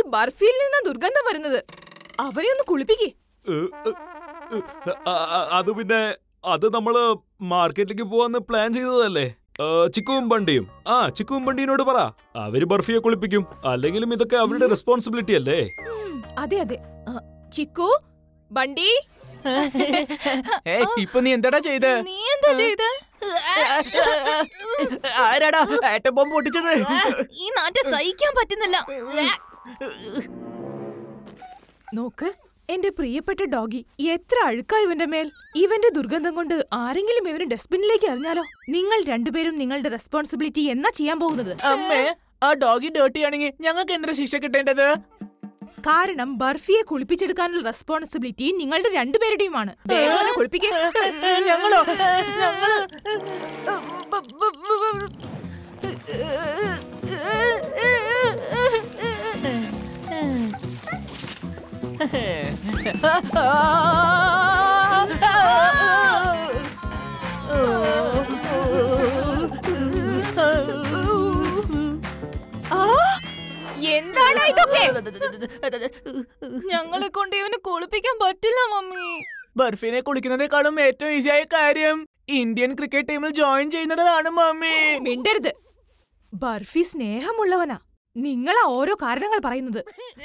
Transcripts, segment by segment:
ബർഫിയിൽ നിന്നാ ദുർഗന്ധം വരുന്നത്. അവരെ ഒന്ന് കുളിപ്പിക്കേ. അത് പിന്നെ അത് നമ്മള് മാർക്കറ്റിലേക്ക് പോവാന്ന് പ്ലാൻ ചെയ്തതല്ലേ. ചിക്കുവും ബണ്ടിയും ചിക്കുവും ബണ്ടിയോട് പറ, അവര് ബർഫിയെ കുളിപ്പിക്കും. അല്ലെങ്കിലും ഇതൊക്കെ അവരുടെ റെസ്പോൺസിബിലിറ്റി അല്ലേ. അതെ അതെ. ചിക്കു, ബണ്ടി, ഇപ്പൊ നീ എന്താടാ ചെയ്ത്? നീ എന്താ ചെയ്ത്? ആരാടാ ആറ്റം ബോംബ് പൊട്ടിച്ചത്? ഈ നാട്ടെ സഹിക്കാൻ പറ്റുന്നില്ല. നോക്ക് എന്റെ പ്രിയപ്പെട്ട ഡോഗി, എത്ര അഴുക്കാ ഇവന്റെ മേൽ. ഇവന്റെ ദുർഗന്ധം കൊണ്ട് ആരെങ്കിലും ഇവന് ഡസ്റ്റ്ബിനിലേക്ക് എറിഞ്ഞാലോ? നിങ്ങൾ രണ്ടുപേരും നിങ്ങളുടെ റെസ്പോൺസിബിലിറ്റി എന്നാ ചെയ്യാൻ പോകുന്നത്? അമ്മേ, ആ ഡോഗി ഡേർട്ടി ആണെങ്കിൽ ഞങ്ങൾക്ക് എന്താ ശിക്ഷ കിട്ടേണ്ടത്? കാരണം ബർഫിയെ കുളിപ്പിച്ചെടുക്കാനുള്ള റെസ്പോൺസിബിലിറ്റി നിങ്ങളുടെ രണ്ടുപേരുടെയുമാണ്. കുളിപ്പിക്കേ. ഞങ്ങളോ? എന്താണ് ഇതൊക്കെ? ഞങ്ങളെ കൊണ്ട് ഇവന് കുളിപ്പിക്കാൻ പറ്റില്ല മമ്മി. ബർഫിനെ കുളിക്കുന്നതിനേക്കാളും ഏറ്റവും ഈസിയായ കാര്യം ഇന്ത്യൻ ക്രിക്കറ്റ് ടീമിൽ ജോയിൻ ചെയ്യുന്നതാണ് മമ്മി. മിണ്ടരുത്. ബർഫി സ്നേഹമുള്ളവനാ. നിങ്ങളാ ഓരോ കാരണങ്ങൾ പറയുന്നത്.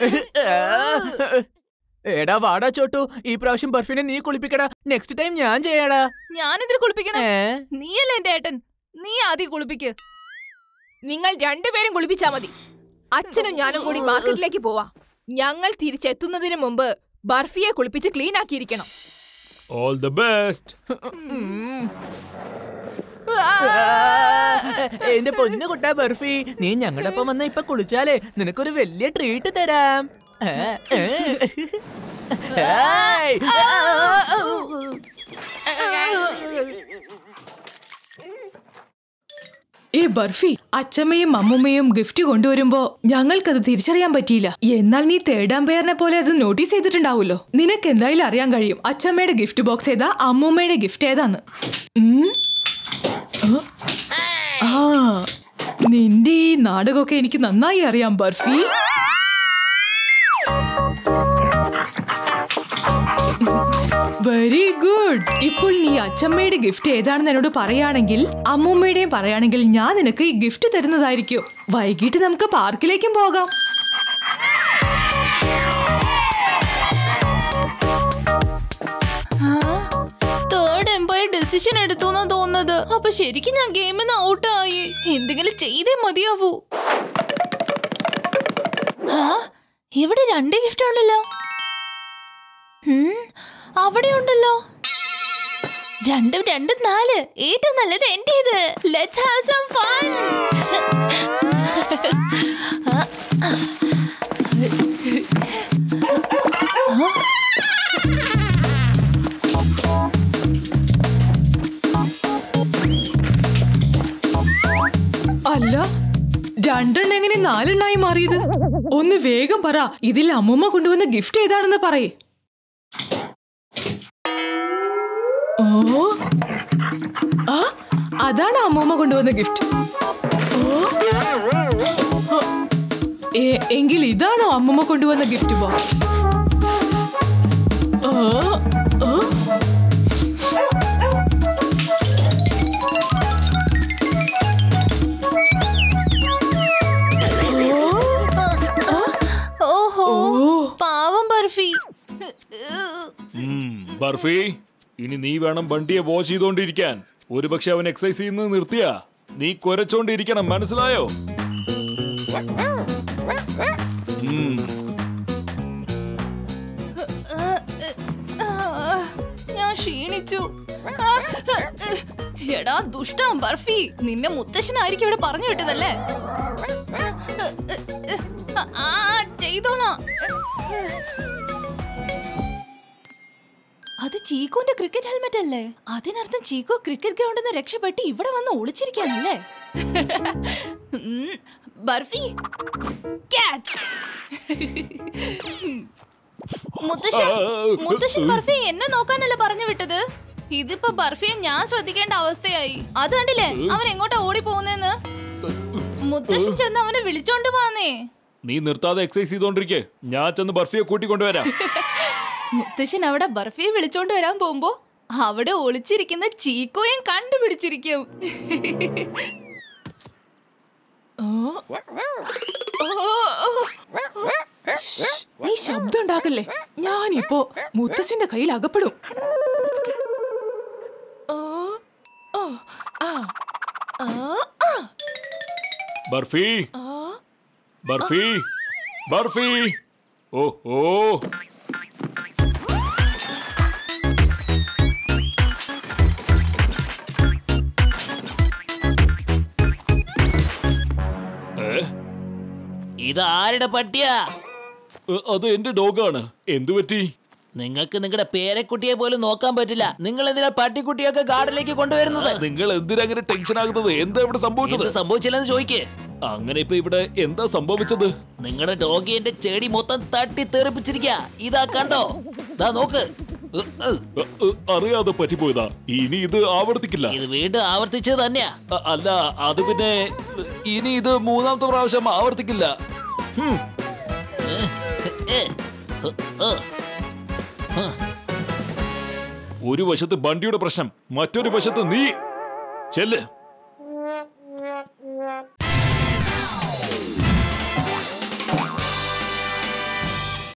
എടാ വാടാ ചോട്ടു, ഈ പ്രാവശ്യം ബർഫിനെ നീ കുളിപ്പിക്കടാ. നെക്സ്റ്റ് ടൈം ഞാൻ ചെയ്യാടാ. ഞാനെതിരെ കുളിപ്പിക്കണം? നീയല്ലേ എന്റെ ഏട്ടൻ, നീ ആദ്യം കുളിപ്പിക്ക്. നിങ്ങൾ രണ്ടുപേരും കുളിപ്പിച്ചാ മതി. അച്ഛനും ഞാനും കൂടി മാർക്കറ്റിലേക്ക് പോവാ. ഞങ്ങൾ തിരിച്ചെത്തുന്നതിന് മുമ്പ് ബർഫിയെ കുളിപ്പിച്ച് ക്ലീൻ ആക്കിയിരിക്കണം. All the best. എന്റെ പൊന്നു കുട്ടാ ബർഫി, നീ ഞങ്ങളുടെ ഒപ്പം വന്ന ഇപ്പൊ കുളിച്ചാലേ നിനക്കൊരു വലിയ ട്രീറ്റ് തരാം. ഏ ബർഫി, അച്ഛമ്മയും അമ്മൂമ്മയും ഗിഫ്റ്റ് കൊണ്ടുവരുമ്പോ ഞങ്ങൾക്കത് തിരിച്ചറിയാൻ പറ്റിയില്ല. എന്നാൽ നീ തേർഡ് അമ്പയറിനെ പോലെ അത് നോട്ടീസ് ചെയ്തിട്ടുണ്ടാവുമല്ലോ. നിനക്ക് എന്തായാലും അറിയാൻ കഴിയും അച്ഛമ്മയുടെ ഗിഫ്റ്റ് ബോക്സ് ഏതാ, അമ്മൂമ്മയുടെ ഗിഫ്റ്റ് ഏതാന്ന്. നിന്റെ ഈ നാടകമൊക്കെ എനിക്ക് നന്നായി അറിയാം ബർഫി. Very good. ഇപ്പോൾ നീ അച്ഛമ്മയുടെ ഗിഫ്റ്റ് ഏതാണെന്ന് എന്നോട് പറയുകയാണെങ്കിൽ അമ്മൂമ്മയുടെയും പറയുകയാണെങ്കിൽ ഞാൻ നിനക്ക് ഈ ഗിഫ്റ്റ് തരുന്നതായിരിക്കും. വൈകിട്ട് നമുക്ക് പാർക്കിലേക്കും പോകാം. തേർഡ് എംപയർ ഡിസിഷൻ എടുത്തു എന്നാ തോന്നുന്നത്. അപ്പൊ ശരിക്കും ഞാൻ ഗെയിമിൽ നിന്ന് ഔട്ടായി. എന്തെങ്കിലും ചെയ്തേ മതിയാവൂ. ഇവിടെ 2 ഗിഫ്റ്റ് ഉണ്ടല്ലോ. അവിടെ ഉണ്ടല്ലോ 2 2 4. ഏറ്റവും നല്ലത് എന്റേത്. Let's have some fun. അല്ല, 2 എങ്ങനെ 4 മാറിയത്? ഒന്ന് വേഗം പറ. ഇതിൽ അമ്മൂമ്മ കൊണ്ടുവന്ന ഗിഫ്റ്റ് ഏതാണെന്ന് പറയേ. അതാണ് അമ്മൂമ്മ കൊണ്ടുവന്ന ഗിഫ്റ്റ്. എങ്കിൽ ഇതാണോ അമ്മൂമ്മ കൊണ്ടുവന്ന ഗിഫ്റ്റ് ബോക്സ്? ഓഹോ, പാവം ബർഫി. ബർഫി, ഇനി നീ വേണം ബണ്ടിയെ വാച്ച് ചെയ്തോണ്ടിരിക്കാൻ. ഒരുപക്ഷെ അവൻ എക്സസൈസ് ചെയ്യുന്നത് നിർത്തിയാ നീ കുരച്ചോണ്ടിരിക്കണം, മനസ്സിലായോ? ഞാൻ ക്ഷീണിച്ചു. എടാ ദുഷ്ടാ ബർഫി, നിന്നെ മുത്തശ്ശനായിരിക്കും ഇവിടെ പറഞ്ഞു വിട്ടതല്ലേ? ചെയ്തോളാം. അത് ചീക്കോന്റെ ക്രിക്കറ്റ് ഹെൽമെറ്റ് അല്ലേ? അതിനർത്ഥം ചീക്കോ ക്രിക്കറ്റ് ഗ്രൗണ്ടിൽ നിന്ന് രക്ഷപ്പെട്ട് ഇവിടെ വന്ന് ഒളിച്ചിരിക്കാനല്ലേ? ബർഫി ക്യാച്ച്. മുത്തശ്ശൻ ബർഫി എന്നെ നോക്കാനല്ലേ പറഞ്ഞു വിട്ടത്? ഇതിപ്പോ ബർഫിയെ ഞാൻ ശ്രദ്ധിക്കേണ്ട അവസ്ഥയായി. അത് കണ്ടില്ലേ അവൻ എങ്ങോട്ടാ ഓടി പോകുന്നെന്ന്? മുത്തശ്ശൻ ചെന്ന് അവനെ വിളിച്ചോണ്ട് പോന്നേ. നീ നിർത്താതെ എക്സസൈസ് ചെയ്തോണ്ടിരിക്കേ. ഞാൻ ചെന്ന് ബർഫിയെ കൂട്ടിക്കൊണ്ടുവരാം. മുത്തശ്ശൻ അവിടെ ബർഫിയെ വിളിച്ചോണ്ട് വരാൻ പോകുമ്പോ അവിടെ ഒളിച്ചിരിക്കുന്ന ചീക്കോയും കണ്ടുപിടിച്ചിരിക്കും. നീ ശബ്ദം ഉണ്ടാക്കല്ലേ, ഞാനിപ്പോ മുത്തശ്ശന്റെ കയ്യിൽ അകപ്പെടും. ബർഫി, ബർഫി, ബർഫി. ഓ ഓ ഇത് ആരുടെ പട്ടിയാ? അത് എന്റെ ഡോഗാണ്. എന്തു പറ്റി? നിങ്ങൾക്ക് നിങ്ങളുടെ പേരക്കുട്ടിയെ പോലും നോക്കാൻ പറ്റില്ല. നിങ്ങൾ എന്തിനാ പട്ടിക്കുട്ടിയൊക്കെ ഗാർഡനിലേക്ക് കൊണ്ടുവരുന്നത്? നിങ്ങൾ എന്തിനാ അങ്ങനെ ടെൻഷൻ ആകുന്നത്? എന്താ ഇവിടെ സംഭവിച്ചത്? സംഭവിച്ചില്ലെന്ന് ചോദിക്കേ. അങ്ങനെ ഇപ്പൊ ഇവിടെ എന്താ സംഭവിച്ചത്? നിങ്ങളുടെ ഡോഗി എന്റെ ചെടി മൊത്തം തട്ടി തെറിപ്പിച്ചിരിക്കാ. ഇതാ കണ്ടോ, ദാ നോക്ക്. അറിയാതെ പറ്റിപ്പോയതാ. ഇനി ഇത് ആവർത്തിക്കില്ല. ഇത് വീണ്ടും ആവർത്തിച്ചത് തന്നെയാ. അല്ല, അത് പിന്നെ ഇനി ഇത് മൂന്നാമത്തെ പ്രാവശ്യം ആവർത്തിക്കില്ല. ഒരു വശത്ത് ബണ്ടിയുടെ പ്രശ്നം, മറ്റൊരു വശത്ത് നീ. ചെല്ല്.